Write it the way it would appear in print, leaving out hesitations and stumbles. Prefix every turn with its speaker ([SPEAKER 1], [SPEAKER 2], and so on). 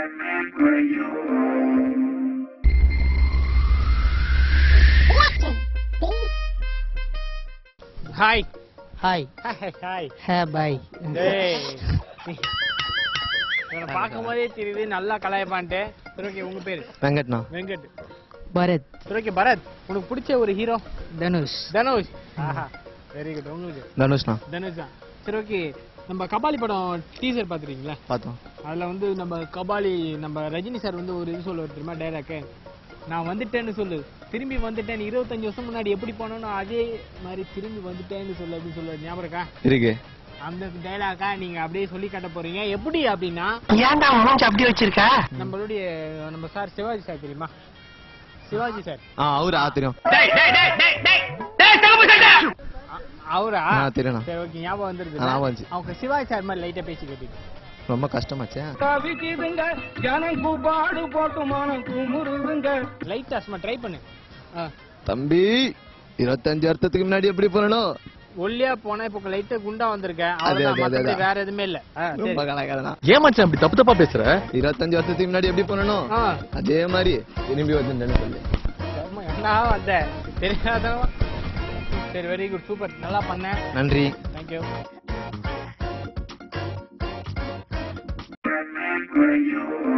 [SPEAKER 1] Hi
[SPEAKER 2] hi
[SPEAKER 1] hi
[SPEAKER 2] hey boy.
[SPEAKER 1] இவனை பார்க்கும் போதே தெரியுது நல்லா கலாய்ப்பான்ட்டு. சரி ஓகே, உங்க பேரு?
[SPEAKER 3] வெங்கட்ண்ணா.
[SPEAKER 1] வெங்கட்.
[SPEAKER 2] பரத்.
[SPEAKER 1] சரி ஓகே பரத், உனக்கு பிடிச்ச ஒரு ஹீரோ?
[SPEAKER 2] தனுஷ்.
[SPEAKER 1] தனுஷ். ஆஹா வெரி குட். உங்களுக்கு?
[SPEAKER 3] தனுஷ்ண்ணா.
[SPEAKER 1] தனுஷ் தான். சரி ஓகே, நம்ம கபாலி படம் டீசர் பார்த்துருக்கீங்களா?
[SPEAKER 3] பார்த்தோம்.
[SPEAKER 1] அதில் வந்து நம்ம கபாலி நம்ம ரஜினி சார் வந்து ஒரு இது சொல்லுவார் தெரியுமா டைலாக்கு, நான் வந்துட்டேன்னு சொல்லு, திரும்பி வந்துட்டேன், 25 வருஷம் முன்னாடி எப்படி போனோன்னு அதே மாதிரி திரும்பி வந்துட்டேன்னு சொல்லு அப்படின்னு சொல்லுவார். ஞாபகம் இருக்கா?
[SPEAKER 3] இருக்கு.
[SPEAKER 1] அந்த டைலாக்கா நீங்க அப்படியே சொல்லி காட்ட போறீங்க. எப்படி அப்படின்னா,
[SPEAKER 2] ஏன்டா மூஞ்சி அப்படி வச்சிருக்க?
[SPEAKER 1] நம்மளுடைய நம்ம சார் சிவாஜி சார் தெரியுமா? சிவாஜி சார்.
[SPEAKER 3] அவரா தெரியும்.
[SPEAKER 1] அவரா?
[SPEAKER 3] தெரியும்.
[SPEAKER 1] சரி ஓகே, ஞாபகம் வந்துருது. அவங்க சிவாஜி சார் மாதிரி லைட்டா பேசி கேட்டீங்க.
[SPEAKER 3] ரொம்ப கஷ்டமாச்சே.
[SPEAKER 1] லைட்டா சும்மா ட்ரை பண்ணு.
[SPEAKER 3] தம்பி 25 வருஷத்துக்கு முன்னாடி எப்படி போறணும்?
[SPEAKER 1] ஒல்லியா போனா இப்ப லைட்டா குண்டா வந்திருக்க. வேற எதுவுமே இல்ல.
[SPEAKER 3] ஏன் மச்சான் அப்படி தப்பு தப்பா பேசுற? 25 வருஷத்துக்கு முன்னாடி எப்படி போறணும் அதே மாதிரி திரும்பி வந்து சொல்லு.
[SPEAKER 1] என்ன வந்த தெரியாதவா? சரி வெரி குட், சூப்பர், நல்லா பண்ண.
[SPEAKER 3] நன்றி.
[SPEAKER 1] தேங்க்யூ.
[SPEAKER 4] Where you